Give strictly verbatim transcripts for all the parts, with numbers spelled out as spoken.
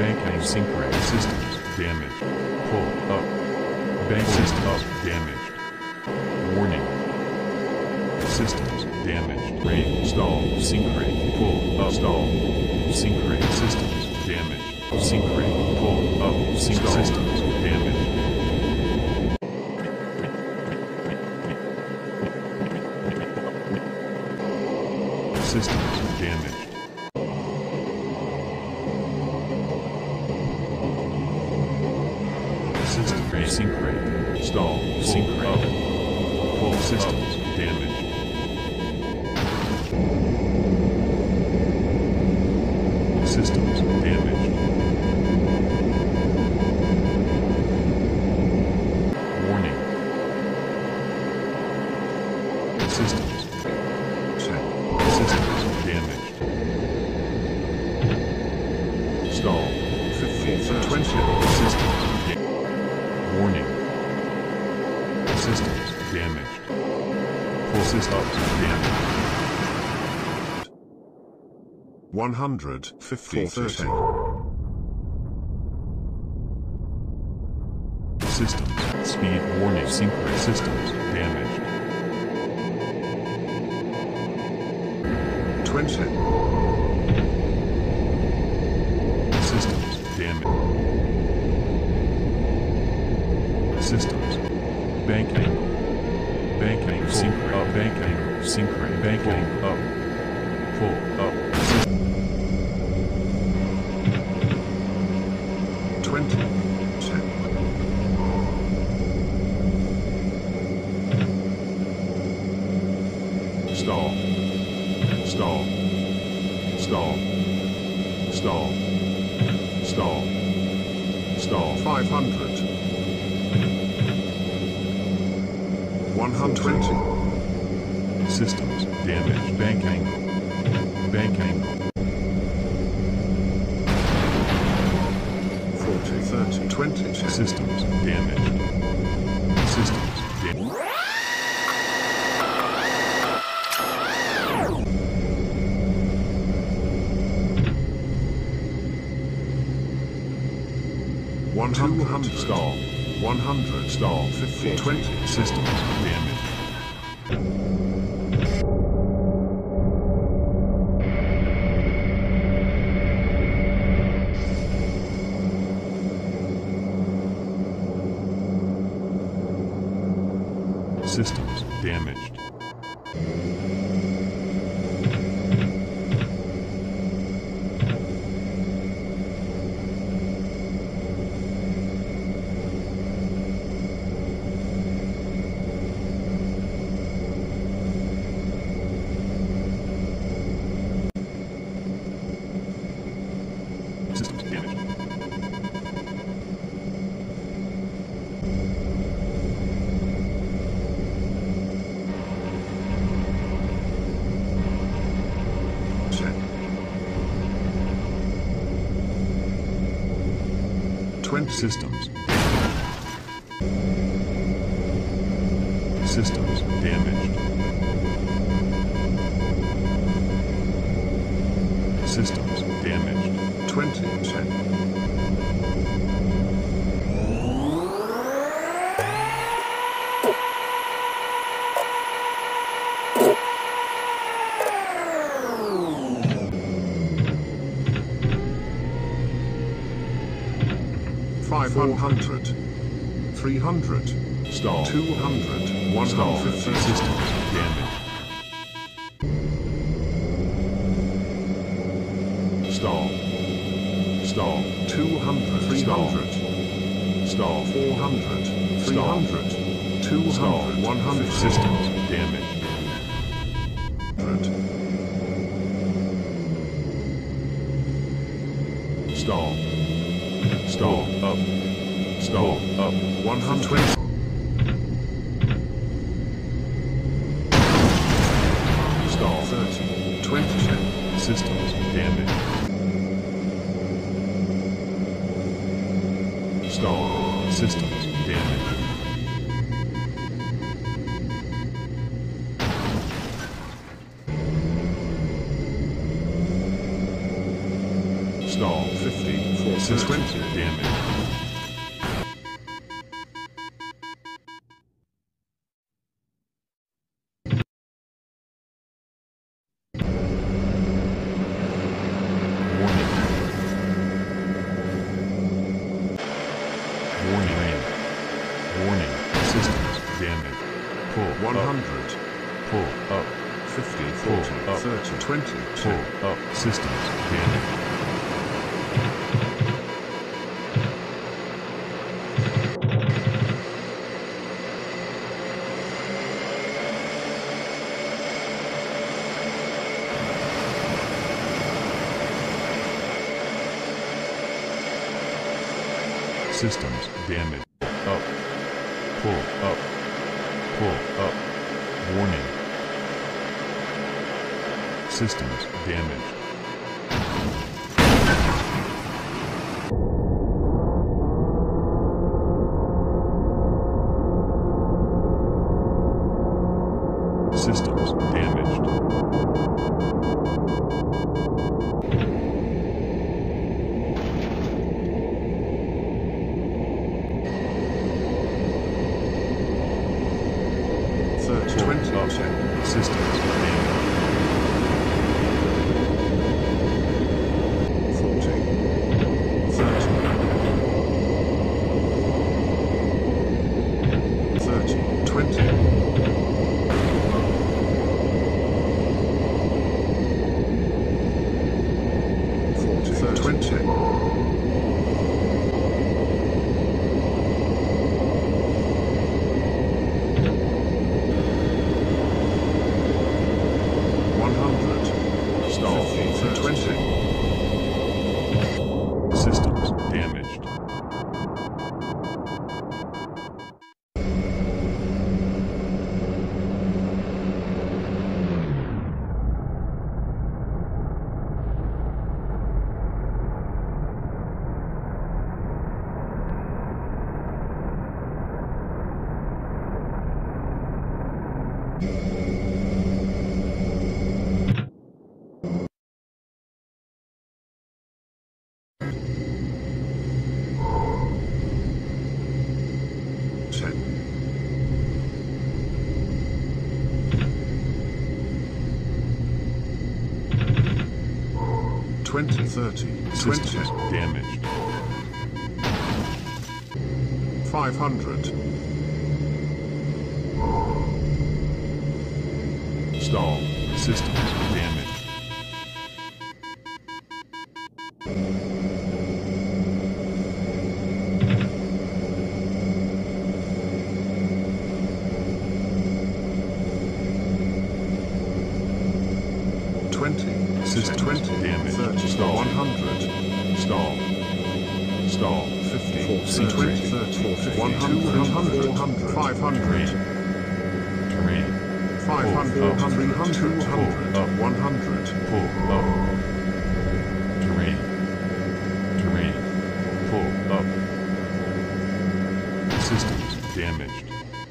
Bank asynchronous systems damaged. Pull up. Bank system up damaged. Warning. Systems damaged. Rain stall. Synchrate. Pull up. Stall. Synchrate systems damaged. Synchrate. Pull up. Sync systems damaged. Systems damaged. System synchrate. Stall. Synchrate. Pull systems damaged. Systems damaged. Warning. Systems. Systems damaged. Stall. fifteen to twenty. Systems. Warning. Systems damaged. Full systems damaged. one hundred fifty thirty. Systems. Speed warning. Synchronous systems damaged. twenty. Systems damaged. Systems. Bank angle. Bank angle. Sync up. Bank angle. Synchrate. Bank angle up. Full up. twenty. ten. Stall. Stall. Stall. Stall. Stall. Stall. five hundred. one hundred twenty. Systems damaged. Bank angle. Bank angle. forty, thirty, twenty. Systems damaged. Systems damaged. one hundred. Stall. one hundred. Stall. fifty, twenty. Systems damaged. Systems damaged. Systems damaged. twenty. Systems. Systems damaged. Systems damaged. twenty. ten. five hundred. three hundred. Stall. two hundred. one Stall. hundred fifty. Systems damaged. Stall. Stall. two hundred. three hundred. Stall. four hundred. three hundred. two Stall. hundred. one hundred. Systems damaged. Stall. Stall. Up. Stall. Up. one hundred twenty. Stall. thirty. twenty. Systems damaged. Stall. Systems damaged. Stall. fifty, four, Systems twenty. damaged. Warning, systems damaged. Pull one up. hundred. Pull up. fifty, Pull forty, up. thirty, twenty, ten. Pull up. Systems damaged. Systems damaged. Up. Pull up. Pull up. Warning. Systems damaged. Systems damaged. twenty, Up. ten. Systems damaged. forty, thirty, thirty, twenty, forty, twenty, one hundred, Stall. fifty, twenty. Systems damaged. ten, twenty, thirty, Systems twenty, damaged. five hundred, Stall. Systems damaged. twenty, Systems twenty, damaged. thirty, Stall. one hundred, Stall. Stall. fifty, Forty, twenty, thirty, fifty, one hundred, four hundred, five hundred, Terrain. five hundred, Pull up. three hundred, two Pull hundred, up. one hundred, Pull up. Terrain. Terrain. Pull up. Systems damaged.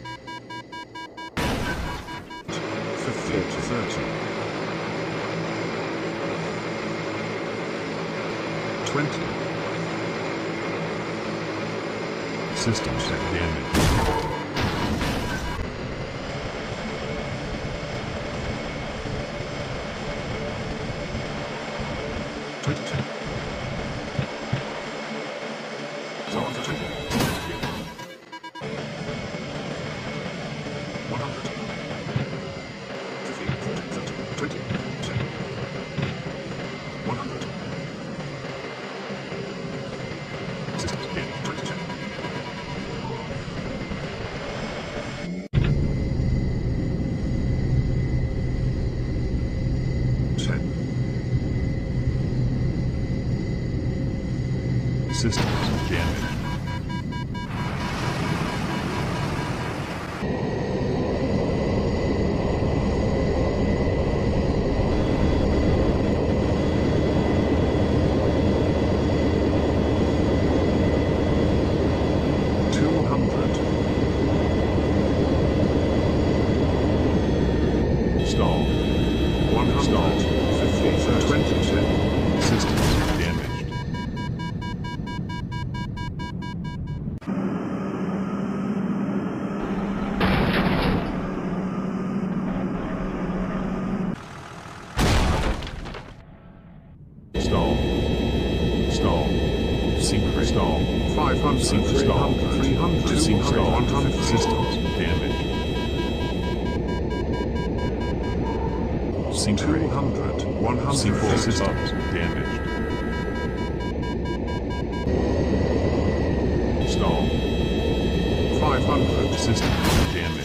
fifty to thirty, twenty, Systems damaged. twenty-two, one hundred, fifty, forty, thirty, twenty, ten, one hundred, Systems damaged. twenty-two, ten, Systems damaged. two hundred, Stall. one Stall. hundred, fifty, twenty, ten, Systems damaged. Stall. five hundred, Sink three stall. hundred, three hundred, Sink stall. one hundred, Systems damaged. Sink two rate. hundred, one hundred, Sink fifty, systems damaged. Stall. five hundred, Systems damaged.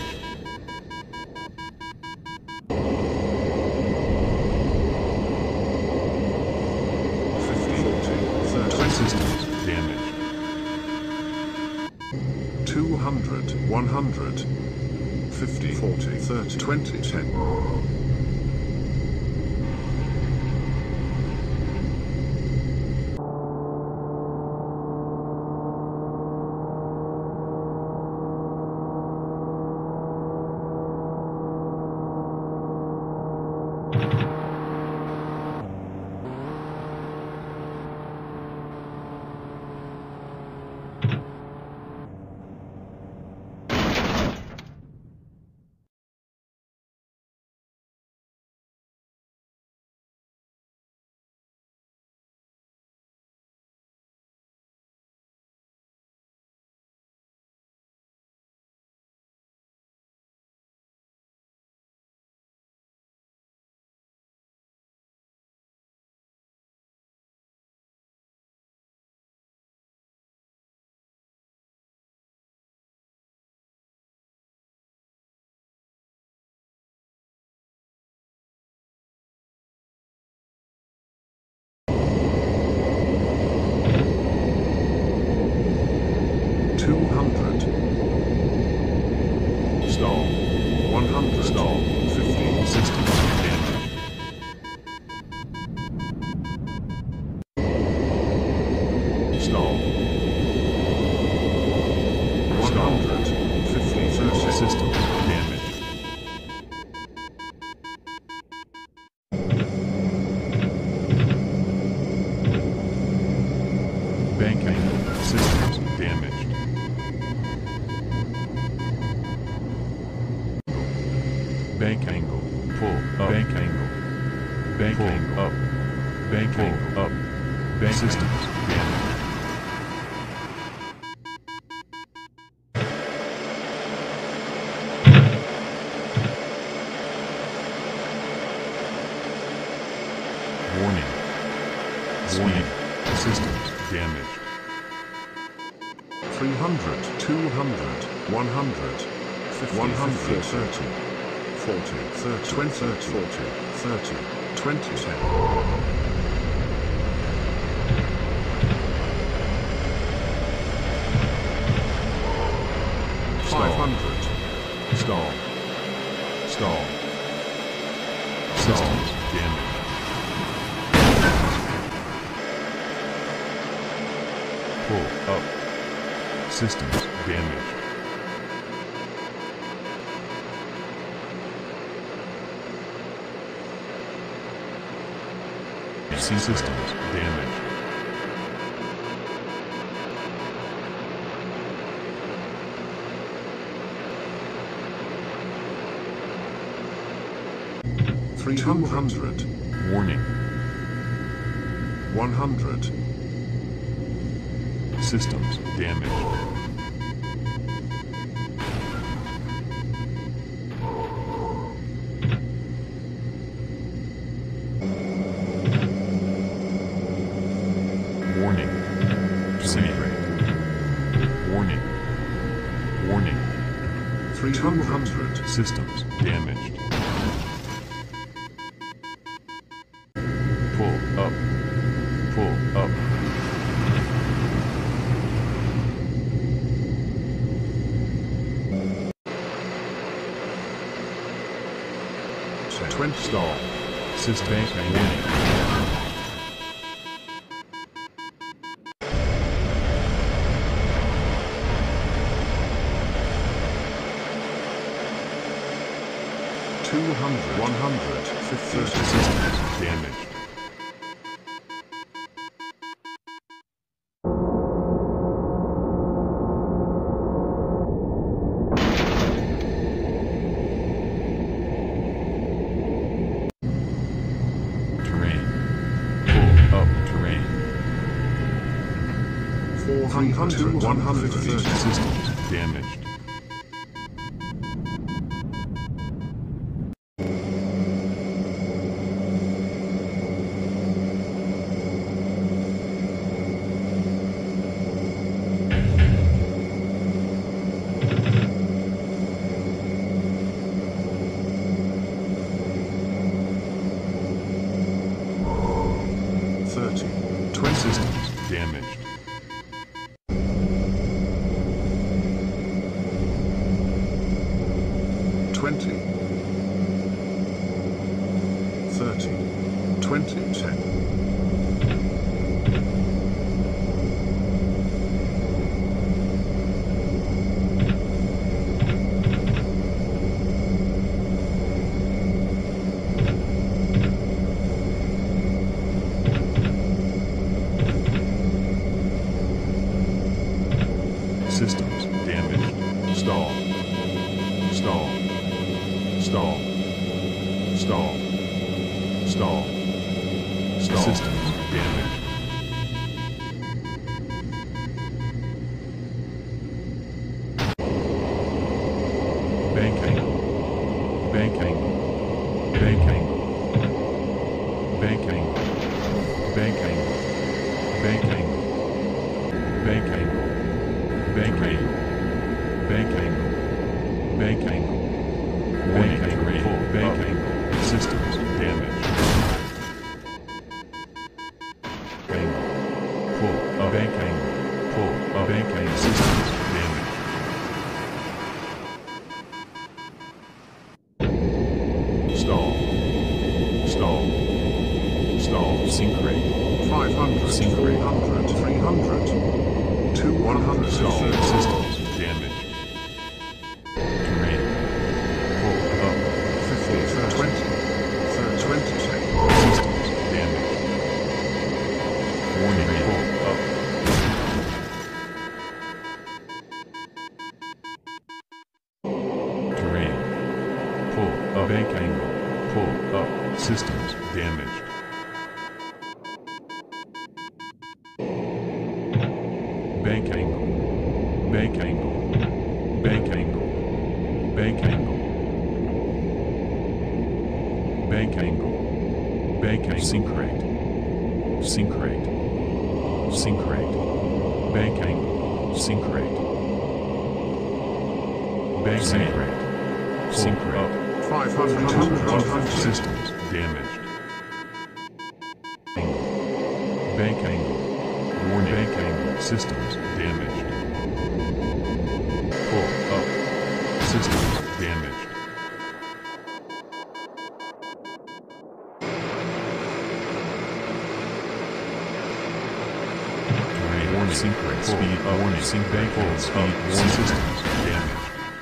fifty, forty, thirty, Systems damaged. two hundred, one hundred, fifty, forty, thirty, twenty, ten. two hundred, Stall. one hundred, Stall. fifty, Systems damaged. Stall. one hundred, fifty, thirty, Systems damaged. Bank angle. Systems damaged. Bank angle. Pull. Up. Bank angle. Bank angle. Up. Bank angle. Up. Bank systems damaged. Warning. Warning. Systems damaged. three hundred, two hundred, one hundred, fifty, one hundred, thirty, forty, thirty, twenty, forty, thirty, twenty, ten. five hundred. Stall. Stall. Systems damaged. Pull up. Systems damaged. C systems damaged. three hundred. Warning. one hundred. Systems damaged. Warning. Disintegrate. Warning. Warning. three hundred. Systems damaged. Pull up. Pull up. twenty. Stall. System warning. two hundred, one hundred, fifty. Systems damaged. hundred, one hundred thirty. Systems damaged. thirty. Twin systems damaged. twenty. thirty. twenty. ten. Systems damaged. Stall. Stall. Stall. Stall. Stall. Stall. Systems damaged. Bank angle. Bank angle. Bank angle. Bank angle. Bank angle. Bank angle. Bank angle. Bank angle. Bank angle. Bank angle. Bank angle. Bank angle. Systems damaged. Angle. Pull. A bank angle. Pull. A bank angle. Systems damaged. Stall. Stall. Stall. Sink rate. five hundred. Sink three rate. hundred. three hundred. two one hundred. Stall. Systems damaged. Terrain. Pull. Up. fifty. twenty. twenty. ten. Systems damaged. Warning. Pull. Up. Terrain. Pull. A bank angle. Pull. Up. Systems damaged. Bank angle. Bank angle. Bank angle. Bank angle. Bank angle. Bank angle. Sink rate. Sink rate. Sink rate. Bank angle. Sink rate. Bank sink rate. Sink rate. five hundred. one hundred. Systems damaged. Angle. Bank angle. Warning. Bank angle. Systems damaged. Pull up. Systems damaged. Terrain. Warning. Sink rate. Speed. Warning. Sink bank hold. Speed. Warning. Systems damaged.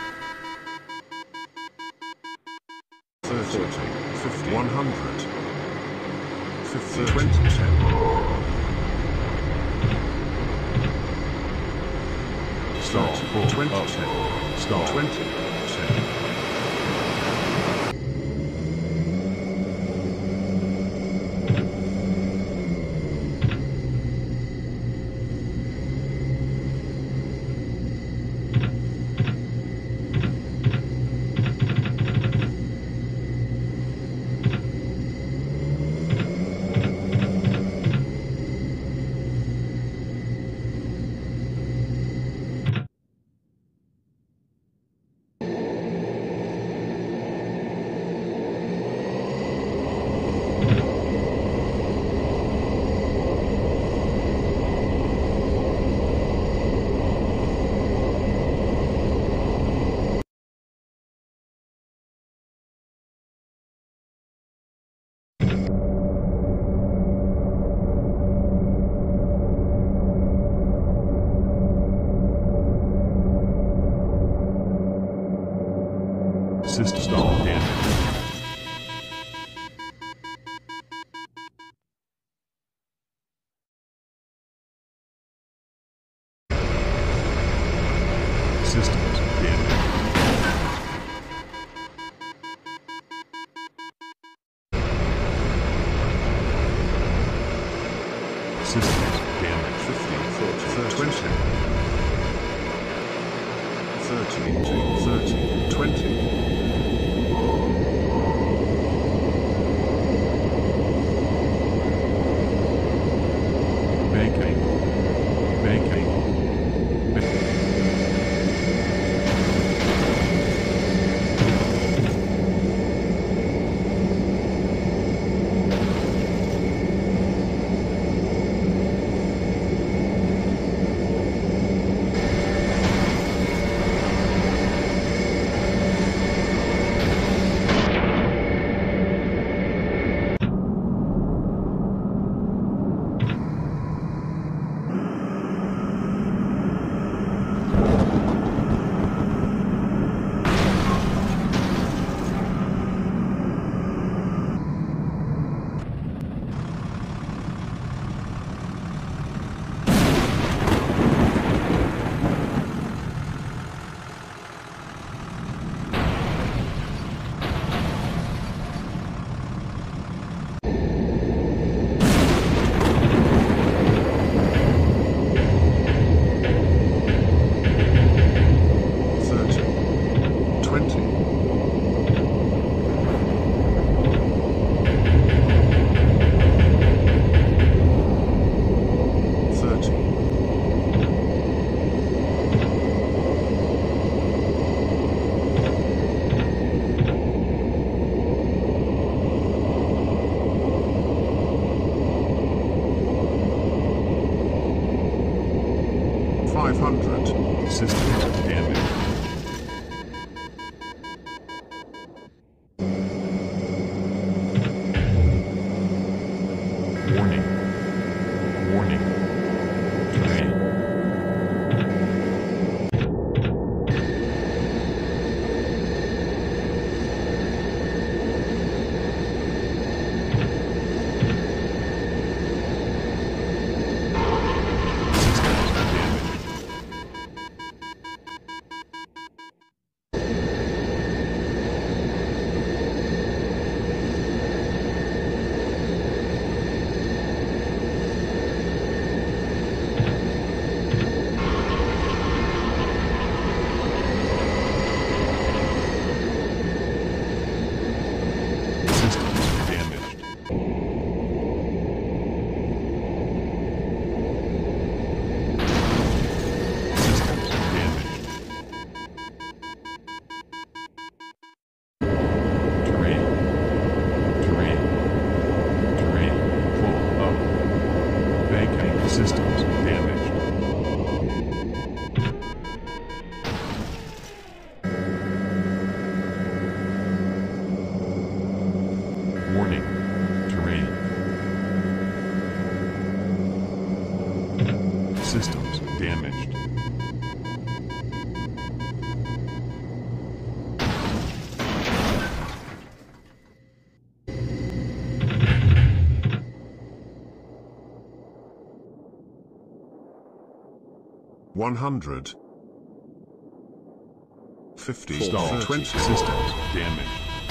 thirty. fifty. one hundred. fifty. twenty. ten. Stall. Pull. twenty. Up. ten. Stall. twenty. ten. System stall damage. Systems damage. Systems damage. fifty. forty, twenty, thirty, thirty, twenty. Banking. Banking. five hundred. Systems damaged. Warning. Warning. Terrain. Systems damaged. Warning. Terrain. Systems damaged. One hundred. Fifty. Stall. Twenty. Systems damaged.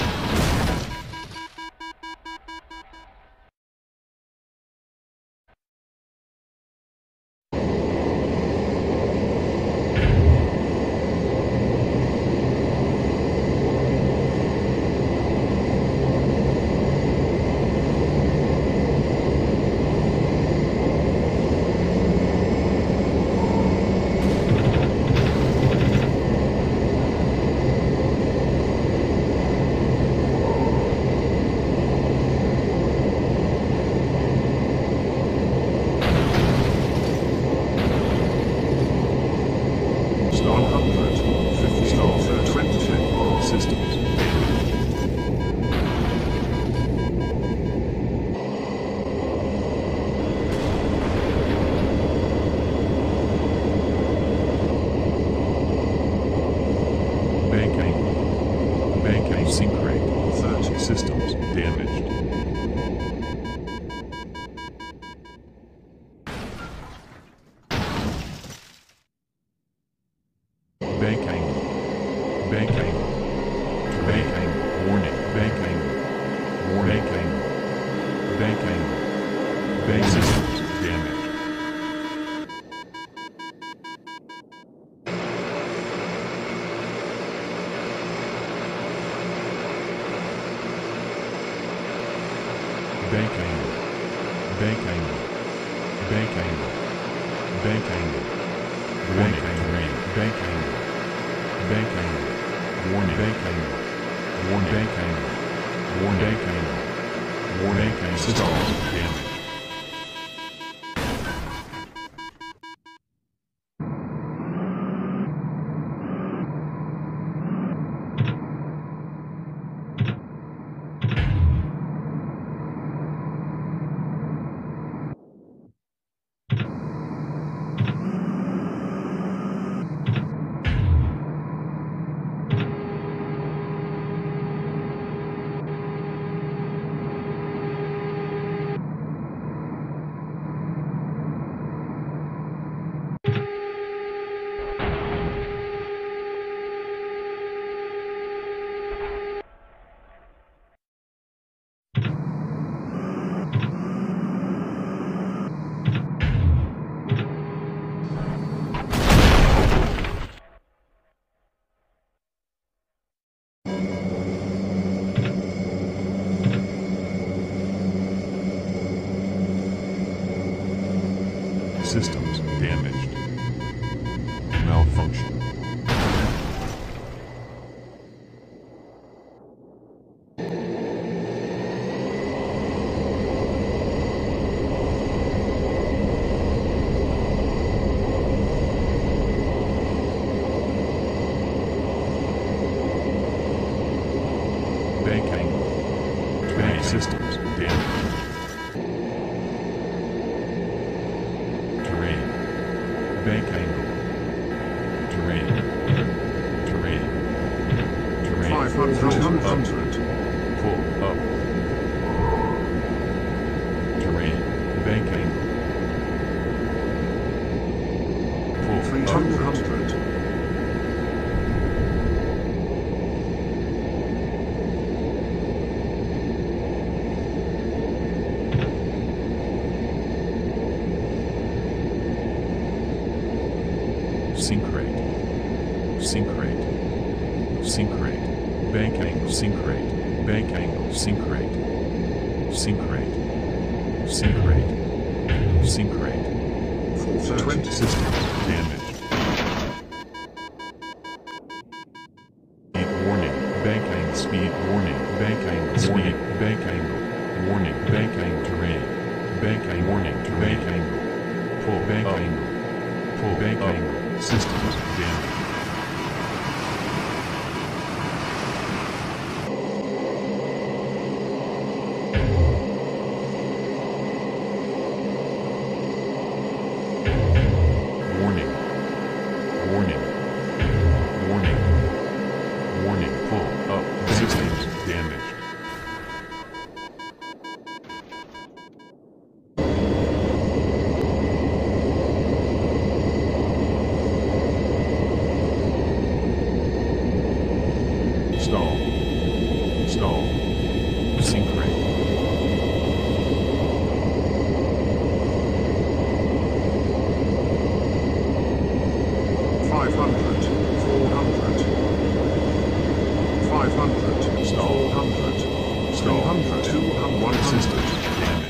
Systems banking. Banking sink rate. thirty. Systems damaged. Banking. Banking. Banking. Warning. Banking. Warning. Banking. Banking. Bank systems damaged. bank angle, bank angle, bank angle, bank angle, bank angle, bank angle, warning, bank angle, warning, bank angle, warning, bank angle, warning, bank angle, stall, damage. Systems damaged. Malfunction. Bank angle. Bank systems damaged. Bank angle. Terrain. Terrain. Terrain. five hundred, two hundred. Pull up. Terrain. Bank angle. Pull three up. hundred. Syncrate. Syncrate. Syncrate. Bank angle. Syncrate. Bank angle. Syncrate. Syncrate. Syncrate. Syncrate. four twenty. System damaged. Speed warning. Bank angle. Speed warning. Bank angle. Speed. Bank angle. Warning. Bank angle. Terrain. Bank angle. Warning. Bank angle. Pull. Bank angle. Pull. Bank angle. Systems damaged. Warning. Warning. Warning. Warning. Pull up. Systems damaged. Stall. Stall. Syncrate. five hundred, four hundred. five hundred, Stall. four hundred. Stall. three hundred, two hundred, one Systems hundred. damaged.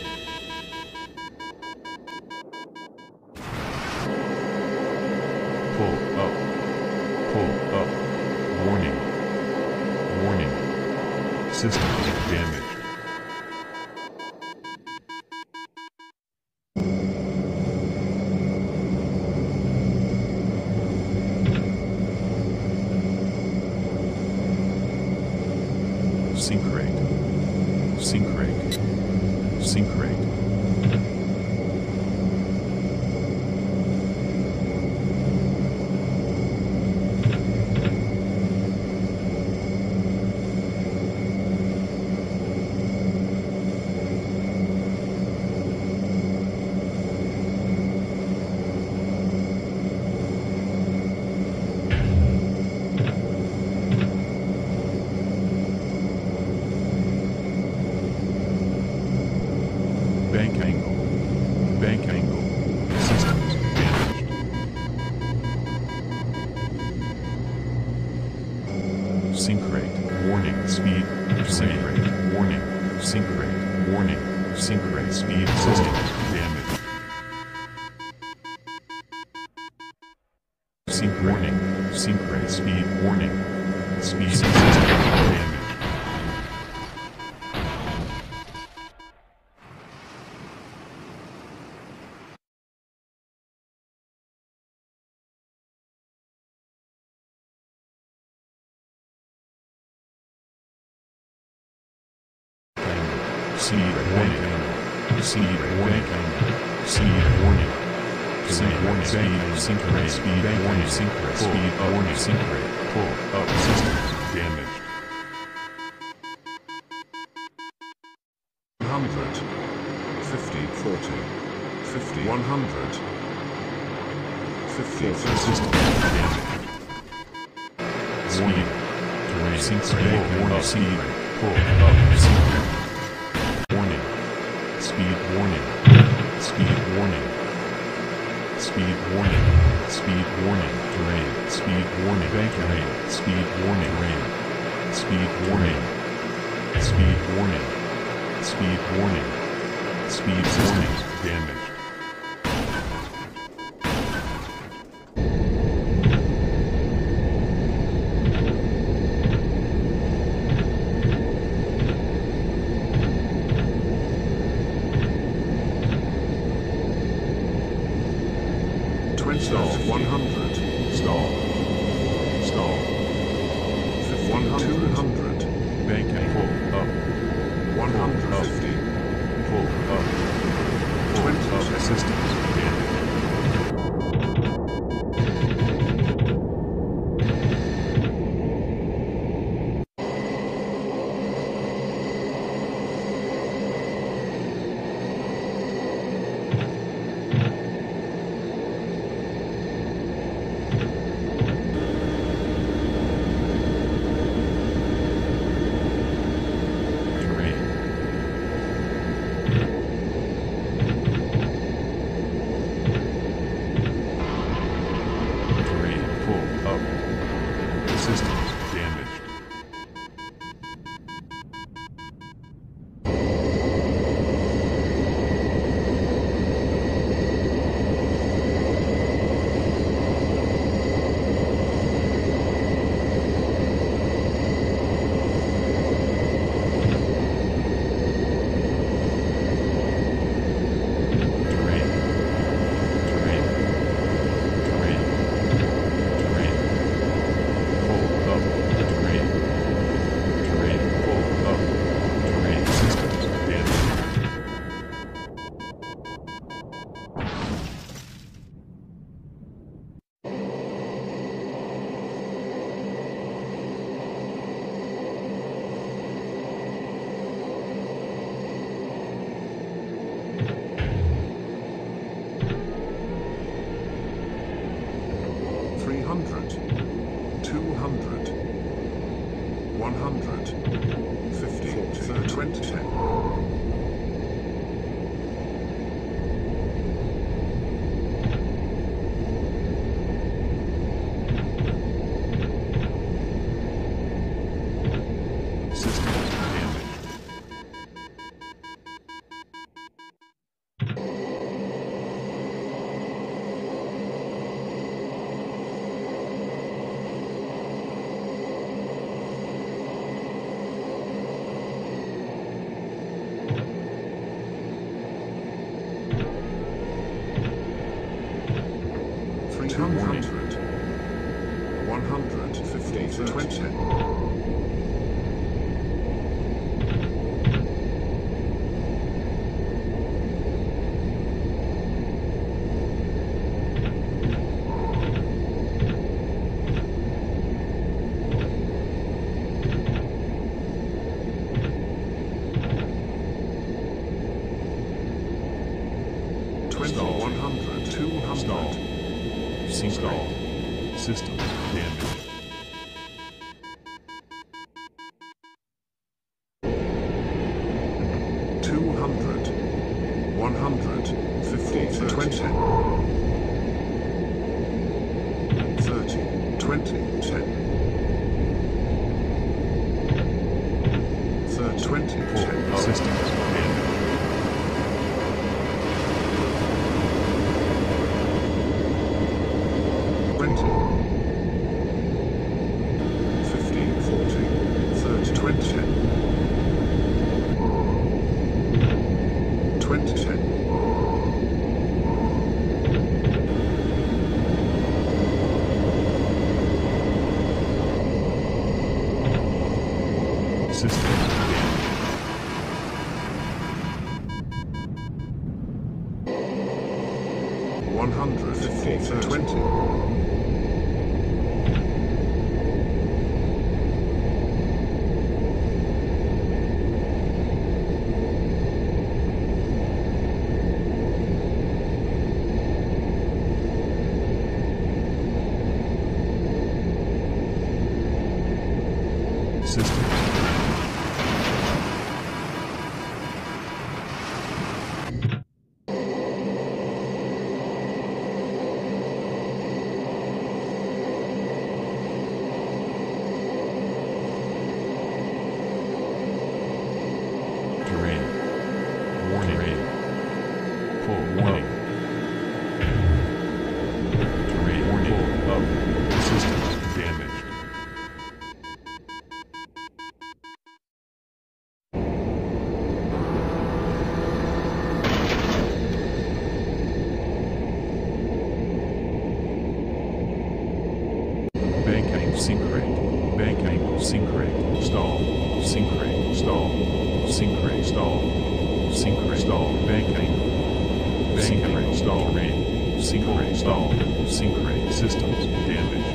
Pull up. Pull up. Warning. Warning. Systems damaged. Syncrate. Syncrate. Syncrate. Bank angle. Bank angle. Systems damaged. Syncrate. Warning. Speed. Syncrate. Warning. Syncrate. Warning. Synchrate speed systems damaged. Sync warning. Synchrate speed warning. Speed system damaged. Seed warning. Seed warning. Seed warning. Seed warning. Speed synchrate speed warning. Synchrate speed warning. Synchrate pull up systems damaged. one hundred. fifty, forty. fifty, one hundred. fifty, System damaged. Speed terrain synchrate warning. Seed pull up synchrate. Warning. Speed warning. Speed warning. Speed warning. Speed warning. Terrain. Speed warning. Bank terrain. Speed warning. Rain. Speed warning. Speed warning. Speed warning. Speed warning. Damaged. Stall. one hundred. Stall. Stall. one hundred. two hundred. Bank and pull up. one hundred fifty. Pull up. Pull twenty up systems damaged. Systems damaged. two hundred. one hundred. fifty. twenty. ten. two hundred. one hundred. fifty. twenty. twenty. one hundred. two hundred. Stall. System damaged. two hundred. one hundred. fifty. twenty. thirty. twenty. ten. thirty. twenty. ten. Systems damaged. System damage. one hundred fifty, twenty. System. Terrain. Warning. Terrain. Pull. Warning. Terrain. Warning. Pull. Up. Systems damaged. Bank angle synchrate. Bank angle synchrate. Stall. Synchrate. Stall. Synchrate. Stall. Synchrate. Stall. Bank angle. Synchrate. Stall. Rain. Synchrate. Stall. Synchrate. Systems damaged.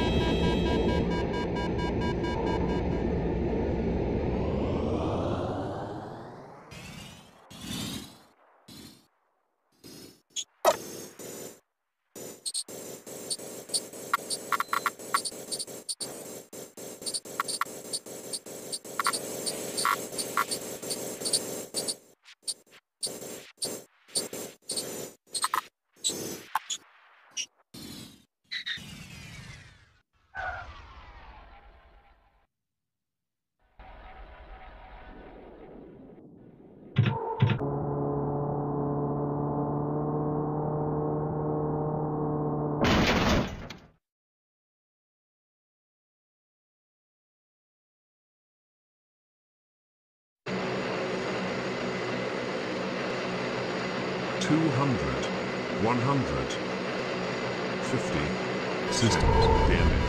two hundred, one hundred fifty. Systems damaged.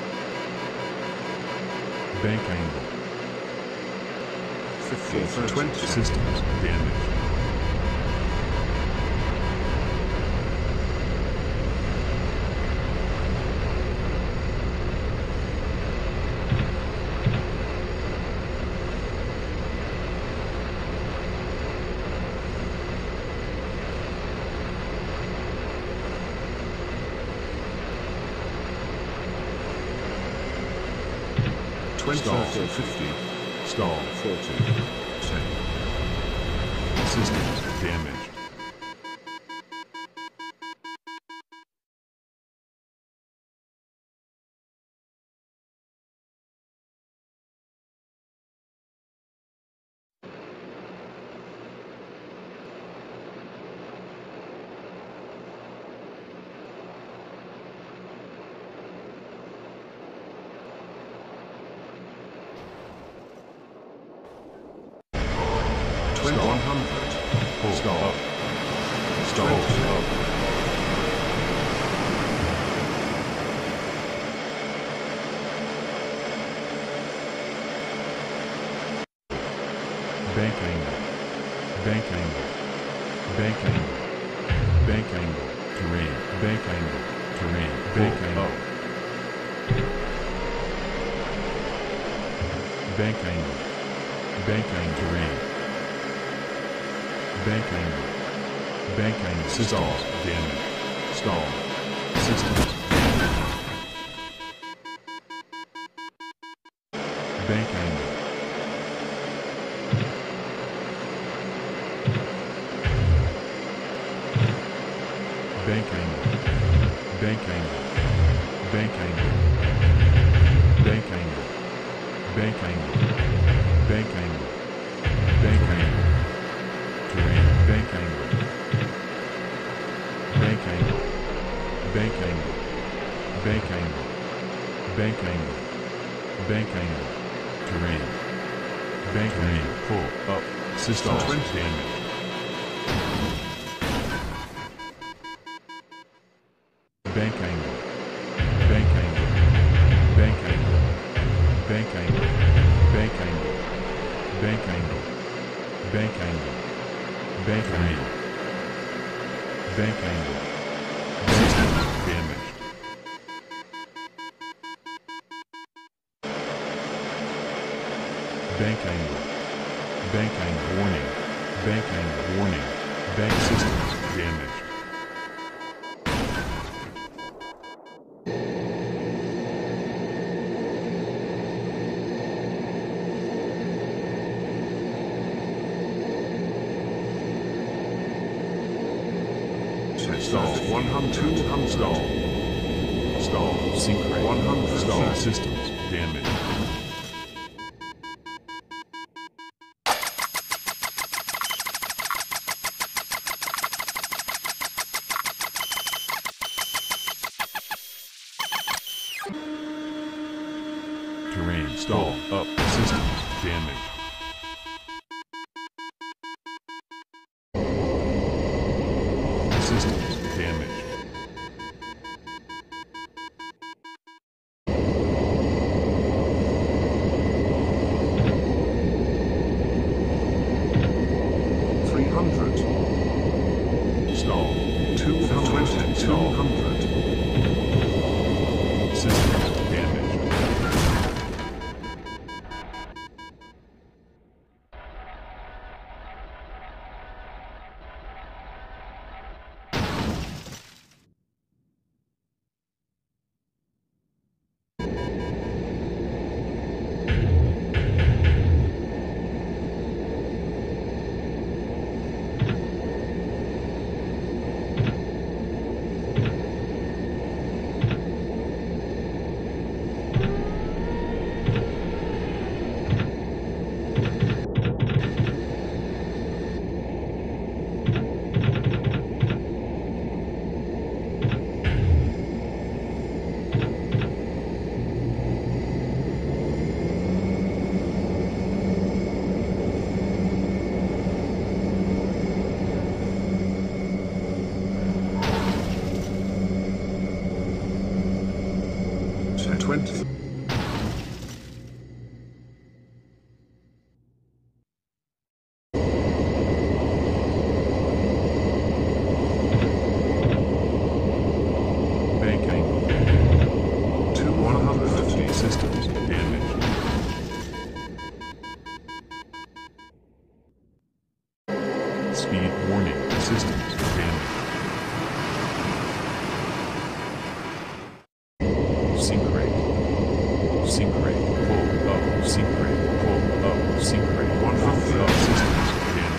Bank angle. fifty, twenty. Systems damaged. twenty, Stall. fifty, Stall. forty, ten. Systems damaged. Twenty, one hundred. Pull. Stall. Up. Stall. Twenty. Up. Bank angle. Bank angle. Bank angle. Bank angle. Terrain. Bank angle. Terrain. Bank angle. Bank angle. Bank angle. Terrain. Bank angle. Bank angle. Stall. Damage. Stall. Systems. Bank angle. Bank angle. Bank angle. Bank angle. Bank angle. Bank angle. Bank angle. Bank angle. Terrain. Bank angle. Bank angle. Bank angle. Bank angle. Bank angle. Bank angle. Terrain. Bank angle. Pull. Up. System. twenty. Damage. Bank angle. Systems damaged. Bank angle. Bank angle warning. Bank angle warning. Bank systems damaged. Stall. one hundred. two hundred. Stall. Stall. Sync rate. one hundred. Stall systems damaged. Terrain stall up. Systems damaged. Systems damaged. three hundred. Stall. two hundred. two hundred. Systems damaged. twenty. Bank angle. two hundred. Systems damaged. Speed warning. Systems damaged. Sync rate. Sync rate. Pull up. Sync rate. Pull up. Sync rate. one hundred. Up. Systems damaged.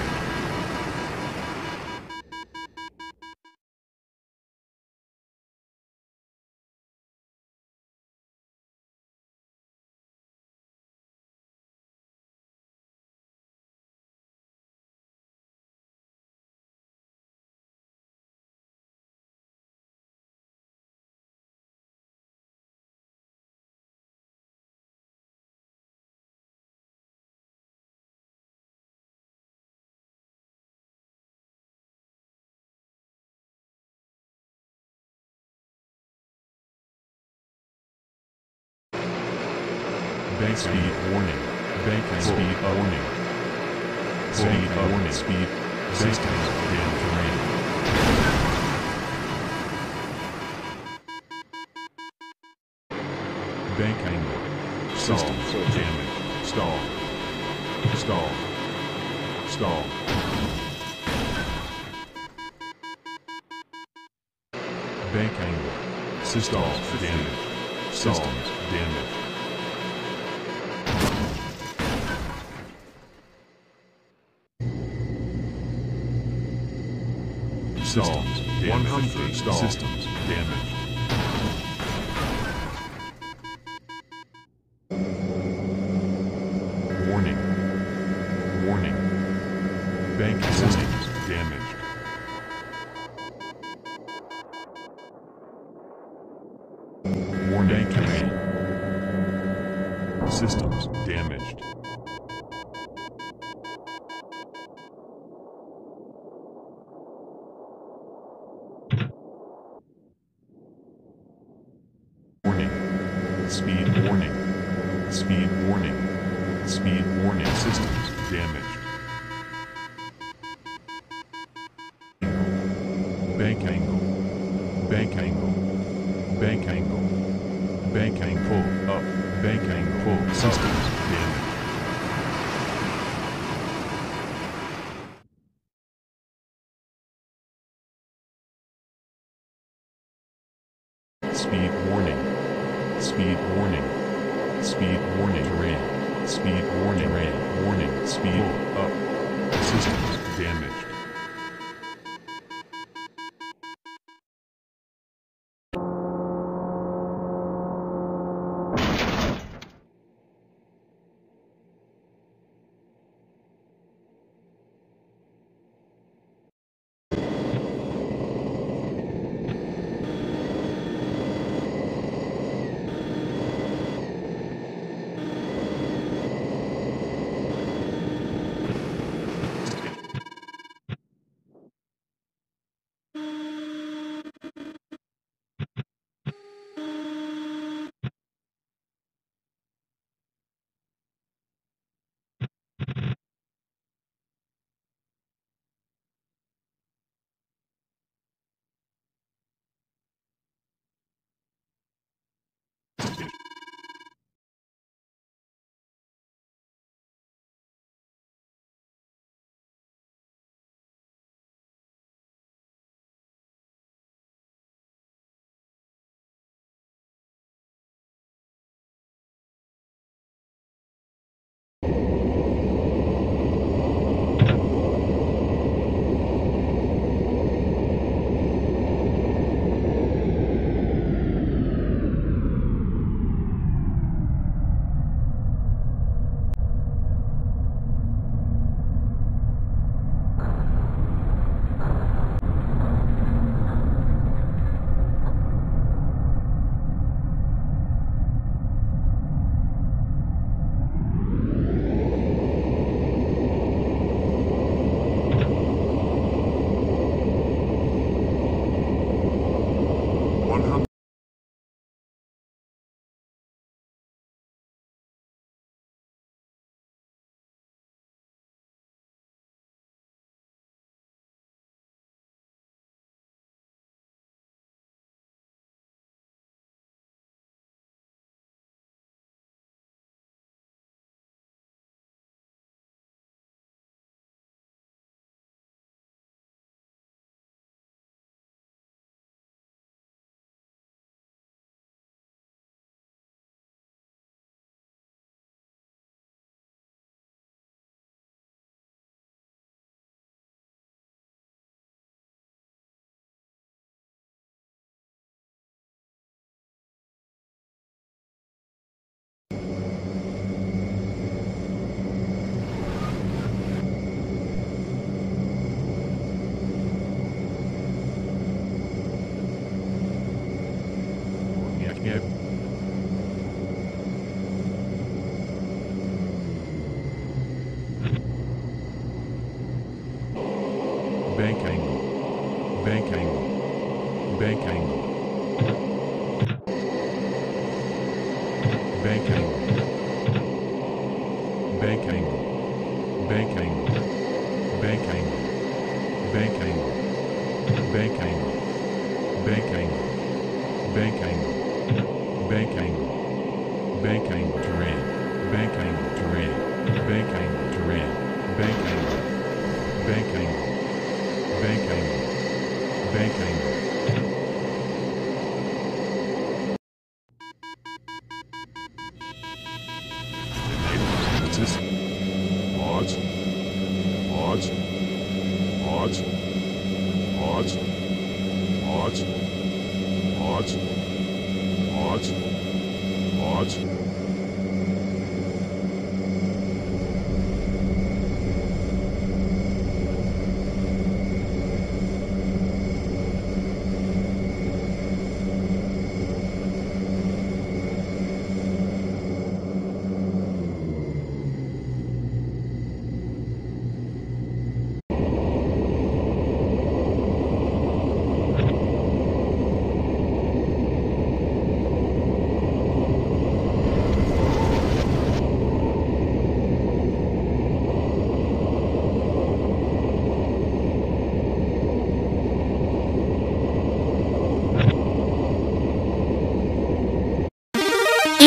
Bank speed warning. Bank speed warning. Speed warning. Speed. Systems damn terrain. Bank angle. Systems damaged. Stall. Stall. Stall. Bank angle. Systems damaged. Systems damaged. Systems one damaged. hundred. Stall. Systems damaged. Warning. Warning. Bank systems damaged. Warning. Terrain. Systems damaged. Speed warning. Speed warning. Speed warning. Systems damaged. bank angle, bank angle, bank angle, bank angle, pull up, bank angle, pull, systems, damage. Speed warning, speed warning, speed warning, terrain, speed warning, terrain, warning, speed, pull up, systems, damaged. one hundred. Yep. Bank angle, bank angle, bank angle, bank angle, bank angle, bank angle, bank angle, bank angle, bank angle, bank angle, bank angle, bank angle, bank angle, terrain, bank angle, terrain, bank angle, terrain, bank angle, bank angle, bank angle, bank angle. Odds, odds, odds, odds, odds, odds, odds, odds.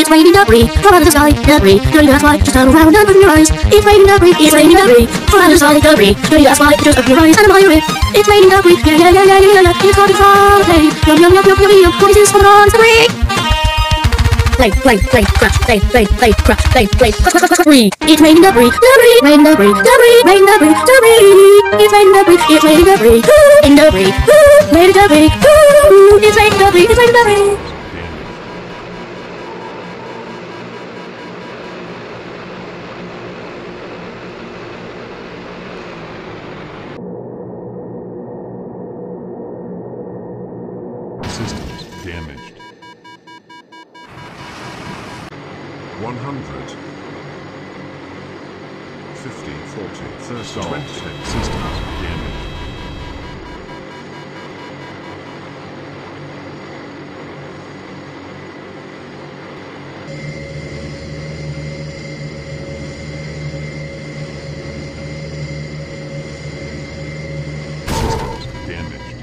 It's raining debris. Fall out of the sky. Debris. Dirty that's why. Just turn around and open your eyes. It's raining debris. It's raining debris. Fall out of the sky. Debris. Dirty that's why. Just open your eyes and admire it. It's raining debris. Yeah, yeah, yeah, yeah, yeah, yeah. It's coming from the plane. Yum, yum, yum, yum, yum, yum. What is this coming on debris? Play, play, play, crash, play, play, play, crash, play, play, crash, crash, crash, debris. It's raining debris, debris, rain debris, debris, rain debris, debris. It's raining debris, it's raining debris, in debris, rain debris, it's raining debris, it's raining debris. Systems damaged. one hundred. fifty, forty, thirty, Stall. twenty. Systems damaged. Systems damaged.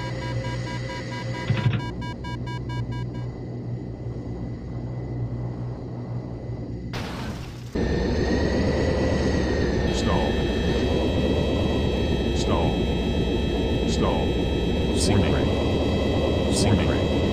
Stall. Stall. Stall. Sync rate. Sync rate.